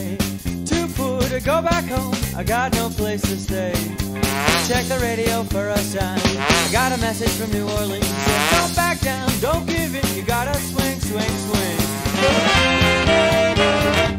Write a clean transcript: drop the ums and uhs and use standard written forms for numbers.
day. Too poor to go back home, I got no place to stay. Check the radio for a sign, I got a message from New Orleans. Said, don't back down, don't give in, you gotta swing, swing, swing.